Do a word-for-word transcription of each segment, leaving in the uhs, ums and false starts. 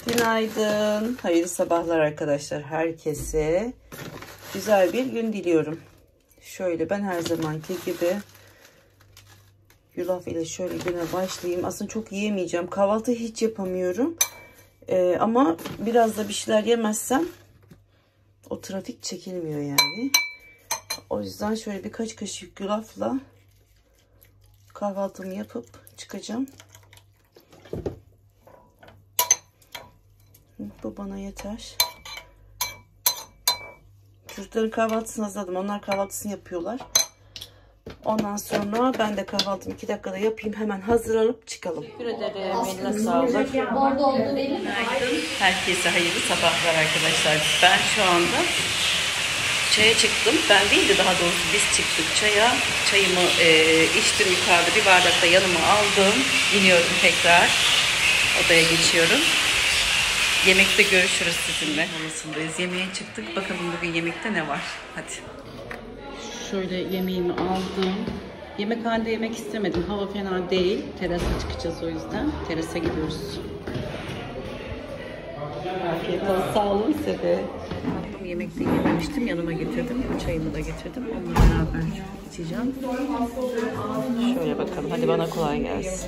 Günaydın. Hayırlı sabahlar arkadaşlar. Herkese güzel bir gün diliyorum. Şöyle ben her zamanki gibi yulaf ile şöyle güne başlayayım. Aslında çok yiyemeyeceğim. Kahvaltı hiç yapamıyorum. Ee, ama biraz da bir şeyler yemezsem o trafik çekilmiyor yani. O yüzden şöyle birkaç kaşık yulafla kahvaltımı yapıp çıkacağım. Bu bana yeter. Çocukların kahvaltısını hazırladım. Onlar kahvaltısını yapıyorlar. Ondan sonra ben de kahvaltımı iki dakikada yapayım. Hemen hazır alıp çıkalım. Teşekkür ederim. Eline sağlık. Herkese hayırlı sabahlar arkadaşlar. Ben şu anda çaya çıktım. Ben değil de daha doğrusu biz çıktık çaya. Çayımı e, içtim yukarıda. Bir bardakta yanıma aldım. İniyorum tekrar. Odaya geçiyorum. Yemekte görüşürüz sizinle. Molasındayız. Yemeğe çıktık. Bakalım bugün yemekte ne var. Hadi. Şöyle yemeğimi aldım. Yemekhanede yemek istemedim. Hava fena değil. Terasa çıkacağız o yüzden. Terasa gidiyoruz. Afiyet olsun. Sağ olun size de. Tatlım yemekte yememiştim. Yanıma getirdim. Çayımı da getirdim. Onunla beraber içeceğim. Şöyle bakalım. Hadi bana kolay gelsin.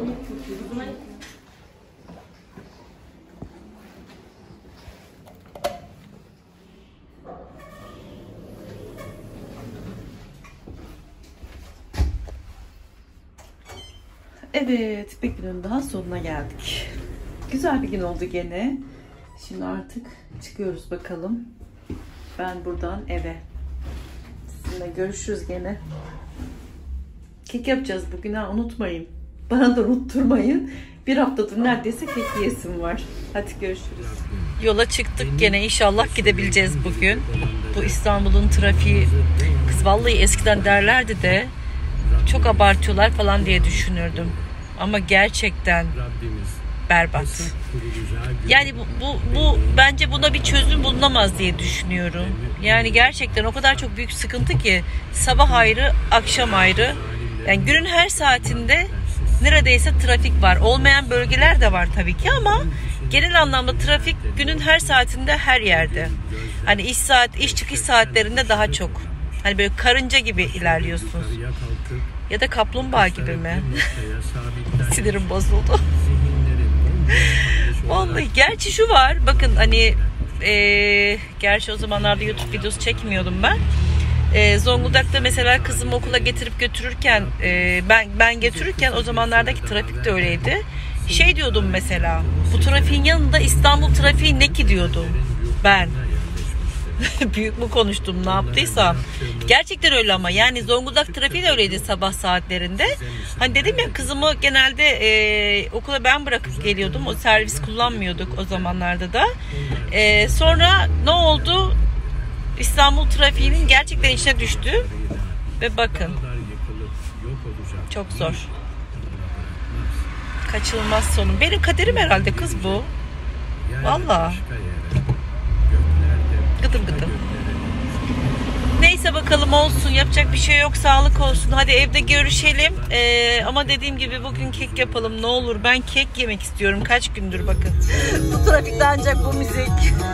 Evet, bir günün daha sonuna geldik. Güzel bir gün oldu gene. Şimdi artık çıkıyoruz bakalım. Ben buradan eve. Sizinle görüşürüz gene. Kek yapacağız bugün ha, unutmayın. Bana da unutturmayın. Bir haftadır neredeyse kek yiyesim var. Hadi görüşürüz. Yola çıktık gene, inşallah gidebileceğiz bugün. Bu İstanbul'un trafiği, kız vallahi eskiden derlerdi de çok abartıyorlar falan diye düşünürdüm. Ama gerçekten berbat. Yani bu, bu, bu bence buna bir çözüm bulunamaz diye düşünüyorum. Yani gerçekten o kadar çok büyük sıkıntı ki sabah ayrı, akşam ayrı. Yani günün her saatinde neredeyse trafik var. Olmayan bölgeler de var tabii ki ama genel anlamda trafik günün her saatinde her yerde. Hani iş saat, iş çıkış saatlerinde daha çok. Hani böyle karınca gibi ilerliyorsunuz. Ya da kaplumbağa gibi mi? Sinirim bozuldu. Vallahi gerçi şu var. Bakın hani e, gerçi o zamanlarda YouTube videosu çekmiyordum ben. E, Zonguldak'ta mesela kızımı okula getirip götürürken e, ben ben götürürken o zamanlardaki trafik de öyleydi. Şey diyordum mesela. Bu trafiğin yanında İstanbul trafiği ne ki diyordum ben. Büyük mü konuştum, ne yaptıysam. Gerçekten öyle ama yani Zonguldak trafiği de öyleydi sabah saatlerinde. Hani dedim ya, kızımı genelde e, okula ben bırakıp geliyordum. O servis kullanmıyorduk o zamanlarda da. E, sonra ne oldu? İstanbul trafiğinin gerçekten içine düştü. Ve bakın. Çok zor. Kaçılmaz sonum. Benim kaderim herhalde kız bu. Vallahi. Gıdım gıdım. Neyse bakalım, olsun, yapacak bir şey yok, sağlık olsun. Hadi evde görüşelim. Ee, ama dediğim gibi bugün kek yapalım ne olur. Ben kek yemek istiyorum kaç gündür bakın. Bu trafikte ancak bu müzik.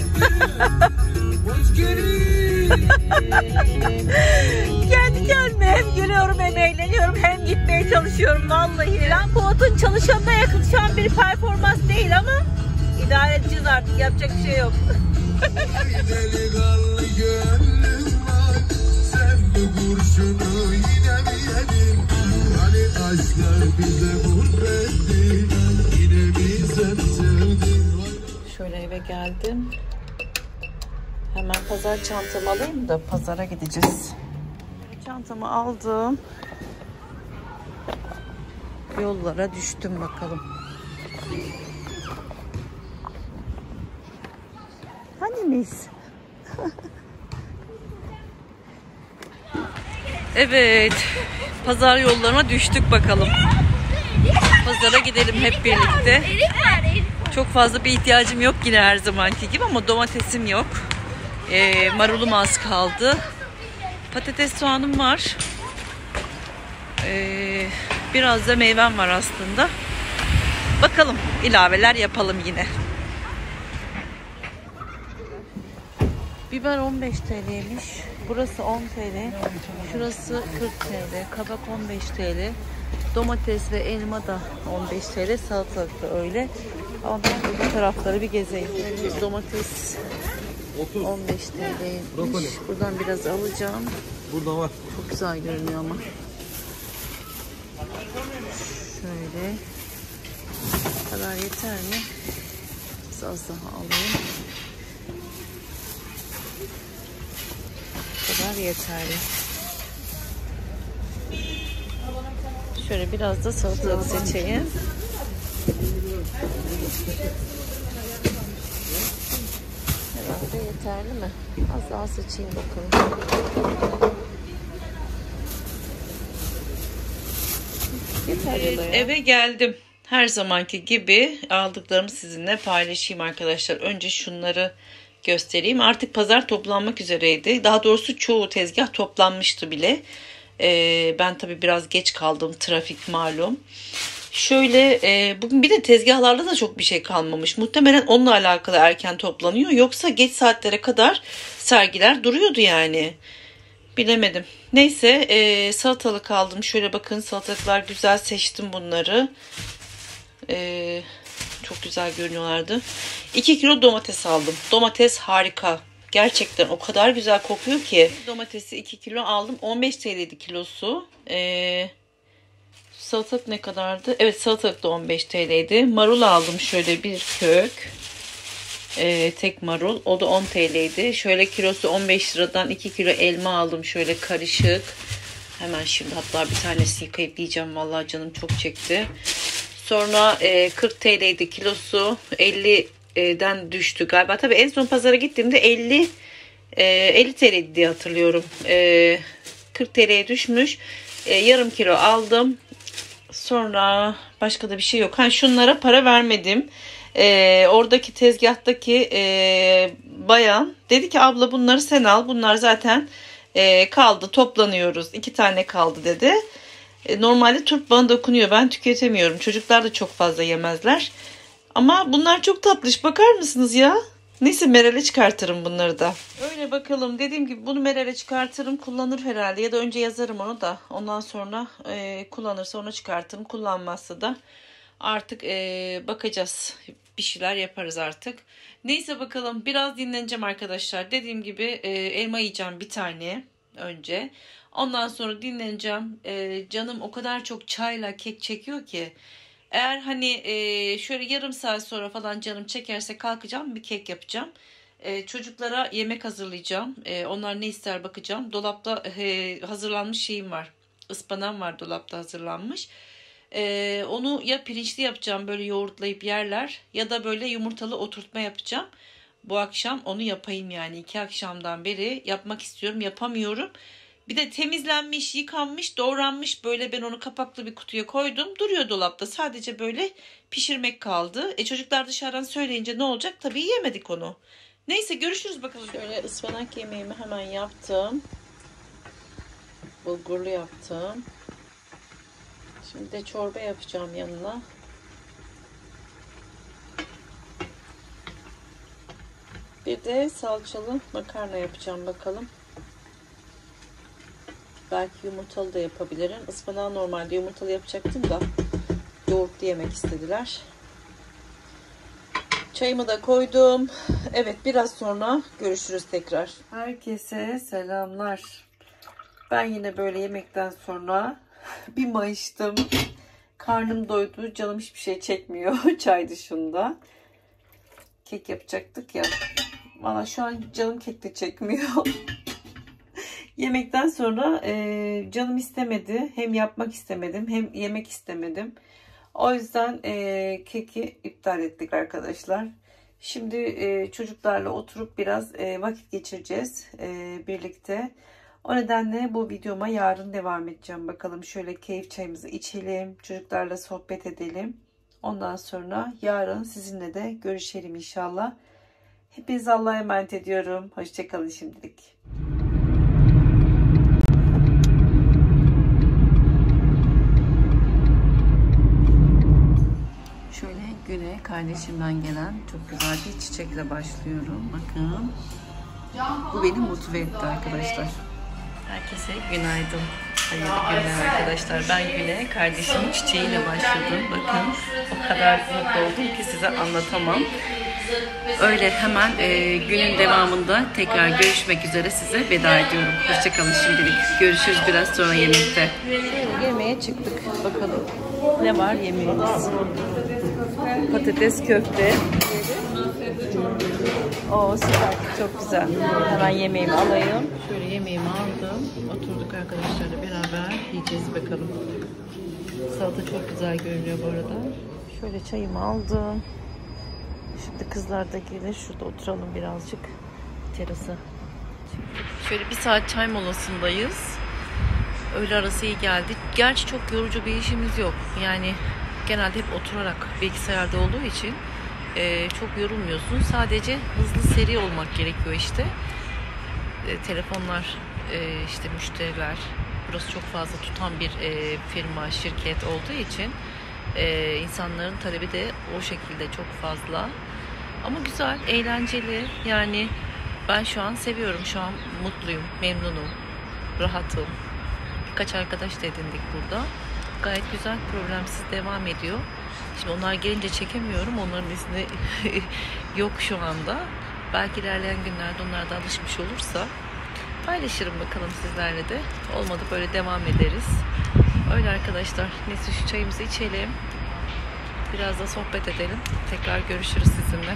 Kendi kendime hem gülüyorum hem eğleniyorum hem gitmeye çalışıyorum vallahi. Ben bu otun çalışanına yakın şu an bir performans değil ama idare edeceğiz artık, yapacak bir şey yok. Delikanlı gönlüm var, sevdi kurşunu yine mi yedin? Hani aşklar bize gurbetti, yine mi sen sevdin? Şöyle eve geldim. Hemen pazar çantamı alayım da pazara gideceğiz. Çantamı aldım. Yollara düştüm bakalım. Hani miyiz? Evet. Pazar yollarına düştük bakalım. Pazara gidelim hep birlikte. Çok fazla bir ihtiyacım yok yine her zamanki gibi ama domatesim yok. Ee, marulum az kaldı. Patates, soğanım var. Ee, biraz da meyvem var aslında. Bakalım, ilaveler yapalım yine. Biber on beş T L'ymiş. Burası on T L. Şurası kırk T L. Kabak on beş T L. Domates ve elma da on beş T L. Salatalık da öyle. Ama ben bu tarafları bir gezeyim. Domates on beş T L'ymiş. Buradan biraz alacağım. Burada var. Çok güzel görünüyor ama. Şöyle. Bu kadar yeter mi? Biraz az daha alayım. Bu kadar yeterli. Şöyle biraz da salatalık seçeyim. Herhalde yeterli mi? Az daha seçeyim bakalım. Evet, eve geldim. Her zamanki gibi aldıklarımı sizinle paylaşayım arkadaşlar. Önce şunları göstereyim. Artık pazar toplanmak üzereydi. Daha doğrusu çoğu tezgah toplanmıştı bile. Ee, ben tabii biraz geç kaldım. Trafik malum. Şöyle e, bugün bir de tezgahlarda da çok bir şey kalmamış. Muhtemelen onunla alakalı erken toplanıyor. Yoksa geç saatlere kadar sergiler duruyordu yani. Bilemedim. Neyse e, salatalık aldım. Şöyle bakın, salatalıklar güzel, seçtim bunları. E, çok güzel görünüyorlardı. iki kilo domates aldım. Domates harika. Gerçekten o kadar güzel kokuyor ki. Domatesi iki kilo aldım. on beş T L'ydi kilosu. E, salatalık ne kadardı? Evet, salatalık da on beş T L'ydi. Marul aldım şöyle bir kök. Ee, tek marul. O da on T L'ydi. Şöyle kilosu on beş liradan iki kilo elma aldım. Şöyle karışık. Hemen şimdi hatta bir tanesi yıkayıp yiyeceğim. Vallahi canım çok çekti. Sonra e, kırk T L'ydi kilosu. elliden düştü galiba. Tabii en son pazara gittiğimde elli e, elli T L'ydi diye hatırlıyorum. E, kırk T L'ye düşmüş. E, yarım kilo aldım. Sonra başka da bir şey yok. Ha, şunlara para vermedim. Ee, oradaki tezgahtaki e, bayan dedi ki abla bunları sen al. Bunlar zaten e, kaldı, toplanıyoruz. İki tane kaldı dedi. E, normalde turp bana dokunuyor. Ben tüketemiyorum. Çocuklar da çok fazla yemezler. Ama bunlar çok tatlış. Bakar mısınız ya? Neyse Meral'e çıkartırım bunları da. Öyle bakalım. Dediğim gibi bunu Meral'e çıkartırım. Kullanır herhalde. Ya da önce yazarım onu da. Ondan sonra e, kullanırsa onu çıkartırım. Kullanmazsa da artık e, bakacağız. Bir şeyler yaparız artık. Neyse bakalım. Biraz dinleneceğim arkadaşlar. Dediğim gibi e, elma yiyeceğim bir tane önce. Ondan sonra dinleneceğim. E, canım o kadar çok çayla kek çekiyor ki. Eğer hani e, şöyle yarım saat sonra falan canım çekerse kalkacağım, bir kek yapacağım. E, çocuklara yemek hazırlayacağım. E, onlar ne ister bakacağım. Dolapta e, hazırlanmış şeyim var. Ispanağım var dolapta hazırlanmış. E, onu ya pirinçli yapacağım, böyle yoğurtlayıp yerler, ya da böyle yumurtalı oturtma yapacağım. Bu akşam onu yapayım yani. İki akşamdan beri yapmak istiyorum, yapamıyorum. Bir de temizlenmiş, yıkanmış, doğranmış, böyle ben onu kapaklı bir kutuya koydum. Duruyor dolapta. Sadece böyle pişirmek kaldı. E çocuklar dışarıdan söyleyince ne olacak? Tabii yemedik onu. Neyse görüşürüz bakalım. Şöyle ıspanak yemeğimi hemen yaptım. Bulgurlu yaptım. Şimdi de çorba yapacağım yanına. Bir de salçalı makarna yapacağım bakalım. Belki yumurtalı da yapabilirim. Ispanağı normalde yumurtalı yapacaktım da yoğurtlu yemek istediler. Çayımı da koydum. Evet, biraz sonra görüşürüz tekrar. Herkese selamlar. Ben yine böyle yemekten sonra bir mayıştım. Karnım doydu. Canım hiçbir şey çekmiyor. Çay dışında. Kek yapacaktık ya. Valla şu an canım kek de çekmiyor. Yemekten sonra e, canım istemedi. Hem yapmak istemedim hem yemek istemedim. O yüzden e, keki iptal ettik arkadaşlar. Şimdi e, çocuklarla oturup biraz e, vakit geçireceğiz e, birlikte. O nedenle bu videoma yarın devam edeceğim. Bakalım şöyle keyif çayımızı içelim. Çocuklarla sohbet edelim. Ondan sonra yarın sizinle de görüşelim inşallah. Hepinize Allah'a emanet ediyorum. Hoşçakalın şimdilik. Şöyle güne kardeşimden gelen çok güzel bir çiçekle başlıyorum. Bakın. Bu beni motive etti arkadaşlar. Herkese günaydın. Hayırlı günler arkadaşlar. Ben güne kardeşimin çiçeğiyle başladım. Bakın o kadar mutlu oldum ki size anlatamam. Öyle hemen e, günün devamında tekrar görüşmek üzere, size veda ediyorum. Hoşçakalın şimdilik. Görüşürüz biraz sonra yemekte. Yemeğe çıktık. Bakalım ne var yemeğimiz. Patates köfte. Oo süper, çok güzel. Hemen yemeğimi alayım. Şöyle yemeğimi aldım. Oturduk arkadaşlarla beraber yiyeceğiz bakalım. Salata çok güzel görünüyor bu arada. Şöyle çayımı aldım. Şimdi kızlar da gelir. Şurada oturalım birazcık. Terasa. Şöyle bir saat çay molasındayız. Öğle arası iyi geldi. Gerçi çok yorucu bir işimiz yok. Yani genelde hep oturarak bilgisayarda olduğu için e, çok yorulmuyorsun. Sadece hızlı seri olmak gerekiyor işte. E, telefonlar, e, işte müşteriler. Burası çok fazla tutan bir e, firma, şirket olduğu için e, insanların talebi de o şekilde çok fazla. Ama güzel, eğlenceli. Yani ben şu an seviyorum. Şu an mutluyum, memnunum, rahatım. Birkaç arkadaş da edindik burada. Gayet güzel, problemsiz devam ediyor. Şimdi onlar gelince çekemiyorum. Onların izni yok şu anda. Belki ilerleyen günlerde onlar da alışmış olursa paylaşırım bakalım sizlerle de. Olmadı böyle devam ederiz. Öyle arkadaşlar. Neyse şu çayımızı içelim. Biraz da sohbet edelim. Tekrar görüşürüz sizinle.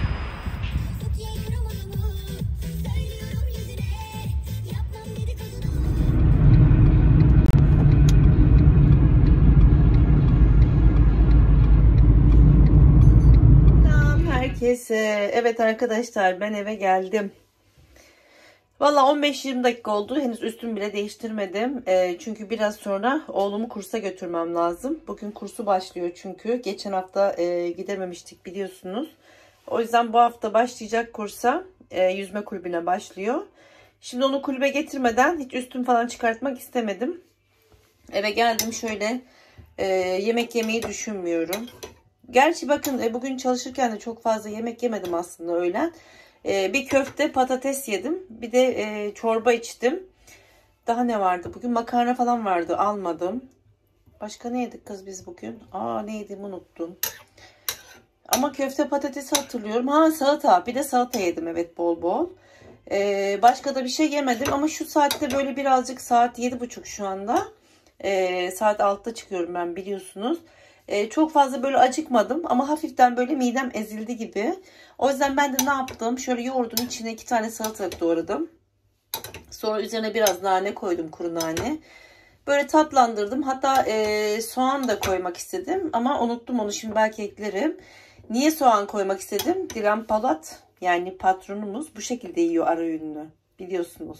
Herkese. Evet arkadaşlar, ben eve geldim. Valla on beş yirmi dakika oldu. Henüz üstümü bile değiştirmedim. E, çünkü biraz sonra oğlumu kursa götürmem lazım. Bugün kursu başlıyor çünkü. Geçen hafta e, gidememiştik biliyorsunuz. O yüzden bu hafta başlayacak kursa. E, yüzme kulübüne başlıyor. Şimdi onu kulübe getirmeden hiç üstümü falan çıkartmak istemedim. Eve geldim, şöyle e, yemek yemeyi düşünmüyorum. Gerçi bakın e, bugün çalışırken de çok fazla yemek yemedim aslında öğlen. E, bir köfte patates yedim. Bir de e, çorba içtim. Daha ne vardı? Bugün makarna falan vardı. Almadım. Başka ne yedik kız biz bugün? Aa ne yediğimi unuttum. Ama köfte patatesi hatırlıyorum. Ha salata. Bir de salata yedim evet, bol bol. E, başka da bir şey yemedim. Ama şu saatte böyle birazcık, saat yedi buçuk şu anda. E, saat altıda çıkıyorum ben biliyorsunuz. Ee, çok fazla böyle acıkmadım ama hafiften böyle midem ezildi gibi. O yüzden ben de ne yaptım? Şöyle yoğurdun içine iki tane salatalık doğradım. Sonra üzerine biraz nane koydum, kuru nane. Böyle tatlandırdım. Hatta e, soğan da koymak istedim ama unuttum onu, şimdi belki eklerim. Niye soğan koymak istedim? Dilan Polat, yani patronumuz bu şekilde yiyor ara öğününü. Biliyorsunuz.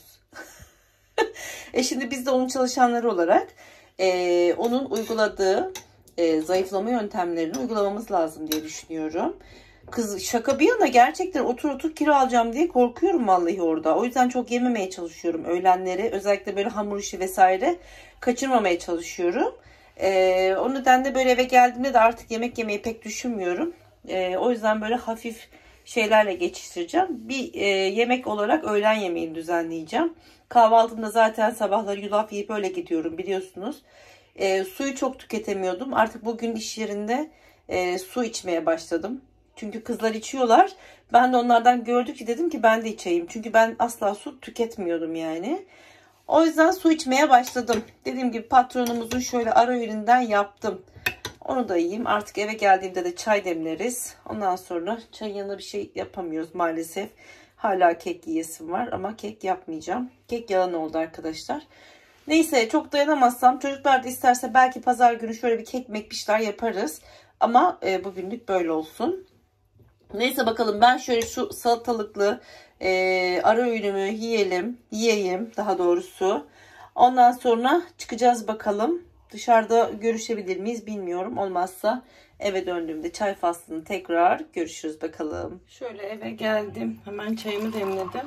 e şimdi biz de onun çalışanları olarak e, onun uyguladığı E, zayıflama yöntemlerini uygulamamız lazım diye düşünüyorum. Kız şaka bir yana, gerçekten otur otur kilo alacağım diye korkuyorum vallahi orada. O yüzden çok yememeye çalışıyorum öğlenleri. Özellikle böyle hamur işi vesaire kaçırmamaya çalışıyorum. E, o nedenle böyle eve geldiğimde de artık yemek yemeyi pek düşünmüyorum. E, o yüzden böyle hafif şeylerle geçiştireceğim. Bir e, yemek olarak öğlen yemeğini düzenleyeceğim. Kahvaltımda zaten sabahları yulaf yiyip öyle gidiyorum biliyorsunuz. E, suyu çok tüketemiyordum. Artık bugün iş yerinde e, su içmeye başladım. Çünkü kızlar içiyorlar. Ben de onlardan gördükçe dedim ki ben de içeyim. Çünkü ben asla su tüketmiyordum yani. O yüzden su içmeye başladım. Dediğim gibi patronumuzun şöyle ara öğününden yaptım. Onu da yiyeyim. Artık eve geldiğimde de çay demleriz. Ondan sonra çayın yanına bir şey yapamıyoruz maalesef. Hala kek yiyesim var ama kek yapmayacağım. Kek yalan oldu arkadaşlar. Neyse, çok dayanamazsam çocuklar da isterse belki pazar günü şöyle bir kek mekmişler yaparız. Ama e, bugünlük böyle olsun. Neyse bakalım, ben şöyle şu salatalıklı e, ara öğünümü yiyelim. Yiyeyim daha doğrusu. Ondan sonra çıkacağız bakalım. Dışarıda görüşebilir miyiz bilmiyorum. Olmazsa eve döndüğümde çay faslını tekrar görüşürüz bakalım. Şöyle eve geldim. Hemen çayımı demledim.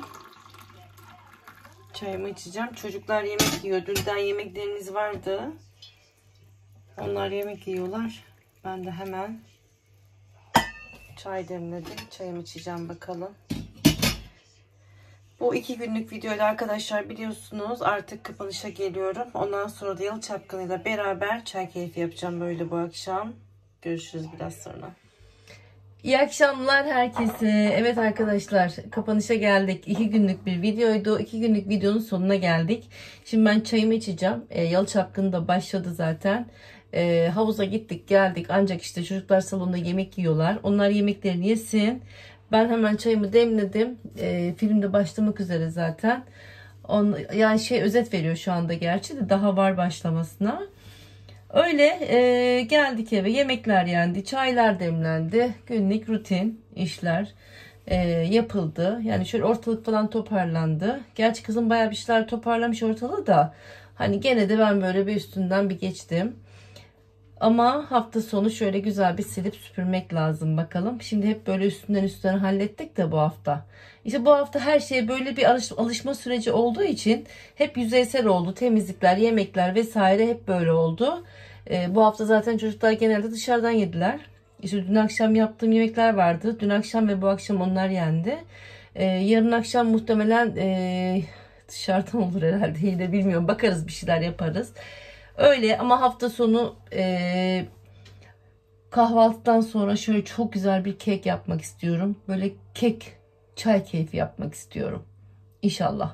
Çayımı içeceğim. Çocuklar yemek yiyor. Dünden yemeklerimiz vardı. Onlar yemek yiyorlar. Ben de hemen çay demledim. Çayımı içeceğim bakalım. Bu iki günlük videoyla arkadaşlar biliyorsunuz artık kapanışa geliyorum. Ondan sonra da Yalı Çapkını'yla beraber çay keyfi yapacağım böyle bu akşam. Görüşürüz biraz sonra. İyi akşamlar herkese. Evet arkadaşlar kapanışa geldik. İki günlük bir videoydu. İki günlük videonun sonuna geldik. Şimdi ben çayımı içeceğim. E, Yalı Çapkını da başladı zaten. E, havuza gittik geldik. Ancak işte çocuklar salonda yemek yiyorlar. Onlar yemeklerini yesin. Ben hemen çayımı demledim. E, film de başlamak üzere zaten. On, yani şey özet veriyor şu anda gerçi de daha var başlamasına. Öyle e, geldik eve, yemekler yendi, çaylar demlendi, günlük rutin işler e, yapıldı. Yani şöyle ortalık falan toparlandı. Gerçi kızım bayağı bir şeyler toparlamış ortalığı da hani gene de ben böyle bir üstünden bir geçtim. Ama hafta sonu şöyle güzel bir silip süpürmek lazım bakalım. Şimdi hep böyle üstünden üstünden hallettik de bu hafta. İşte bu hafta her şeye böyle bir alış, alışma süreci olduğu için hep yüzeysel oldu. Temizlikler, yemekler vesaire hep böyle oldu. Ee, bu hafta zaten çocuklar genelde dışarıdan yediler. İşte dün akşam yaptığım yemekler vardı. Dün akşam ve bu akşam onlar yendi. Ee, yarın akşam muhtemelen e, dışarıdan olur herhalde. Yine bilmiyorum. Bakarız bir şeyler yaparız. Öyle ama hafta sonu e, kahvaltıdan sonra şöyle çok güzel bir kek yapmak istiyorum. Böyle kek, çay keyfi yapmak istiyorum. İnşallah.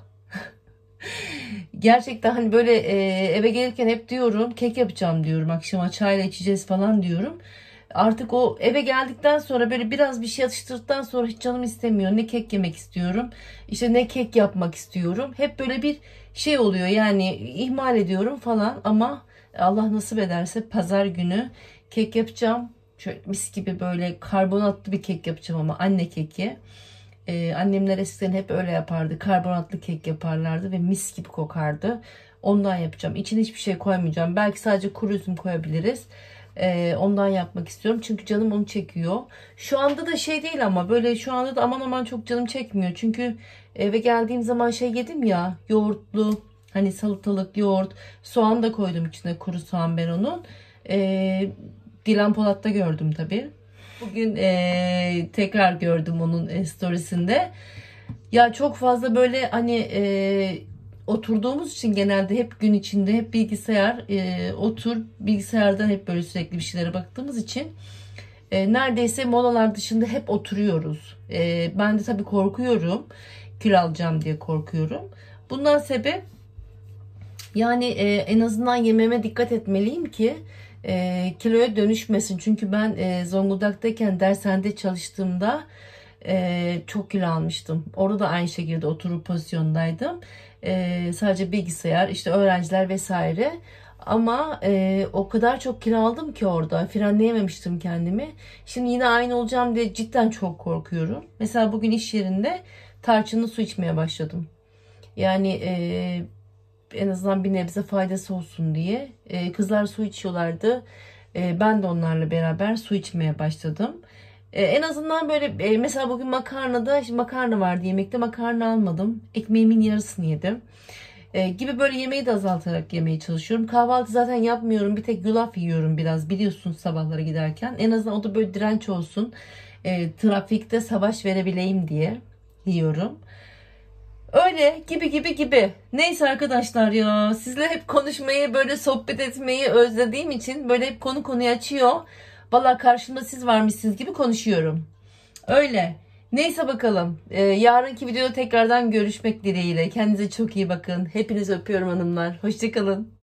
Gerçekten hani böyle e, eve gelirken hep diyorum kek yapacağım diyorum. Akşama çayla içeceğiz falan diyorum. Artık o eve geldikten sonra böyle biraz bir şey atıştırdıktan sonra hiç canım istemiyor. Ne kek yemek istiyorum. İşte ne kek yapmak istiyorum. Hep böyle bir şey oluyor yani ihmal ediyorum falan ama Allah nasip ederse pazar günü kek yapacağım. Şöyle mis gibi böyle karbonatlı bir kek yapacağım ama anne keki. Ee, annemler eskiden hep öyle yapardı. Karbonatlı kek yaparlardı ve mis gibi kokardı. Ondan yapacağım. İçine hiçbir şey koymayacağım. Belki sadece kuru üzüm koyabiliriz. Ee, ondan yapmak istiyorum. Çünkü canım onu çekiyor. Şu anda da şey değil ama böyle şu anda da aman aman çok canım çekmiyor. Çünkü eve geldiğim zaman şey yedim ya yoğurtlu hani salatalık yoğurt soğan da koydum içine kuru soğan ben onun. Ee, Dilan Polat'ta gördüm tabii. Bugün e, tekrar gördüm onun e, storiesinde. Ya çok fazla böyle hani e, oturduğumuz için genelde hep gün içinde hep bilgisayar e, otur bilgisayardan hep böyle sürekli bir şeylere baktığımız için e, neredeyse molalar dışında hep oturuyoruz. E, ben de tabii korkuyorum. Kilo alacağım diye korkuyorum. Bundan sebep yani e, en azından yememe dikkat etmeliyim ki e, kiloya dönüşmesin. Çünkü ben e, Zonguldak'tayken dershanede çalıştığımda e, çok kilo almıştım. Orada da aynı şekilde oturup pozisyondaydım. E, sadece bilgisayar, işte öğrenciler vesaire. Ama e, o kadar çok kilo aldım ki orada frenleyememiştim kendimi. Şimdi yine aynı olacağım diye cidden çok korkuyorum. Mesela bugün iş yerinde tarçınlı su içmeye başladım. Yani e, en azından bir nebze faydası olsun diye. Ee, kızlar su içiyorlardı. Ee, ben de onlarla beraber su içmeye başladım. Ee, en azından böyle e, mesela bugün makarnada şimdi makarna vardı yemekte makarna almadım. Ekmeğimin yarısını yedim. Ee, gibi böyle yemeği de azaltarak yemeye çalışıyorum. Kahvaltı zaten yapmıyorum. Bir tek yulaf yiyorum biraz biliyorsunuz sabahlara giderken. En azından o da böyle direnç olsun. Ee, trafikte savaş verebileyim diye yiyorum. Öyle gibi gibi gibi. Neyse arkadaşlar ya sizle hep konuşmayı böyle sohbet etmeyi özlediğim için böyle hep konu konuyu açıyor. Valla karşımda siz varmışsınız gibi konuşuyorum. Öyle. Neyse bakalım. Ee, yarınki videoda tekrardan görüşmek dileğiyle. Kendinize çok iyi bakın. Hepinizi öpüyorum hanımlar. Hoşçakalın.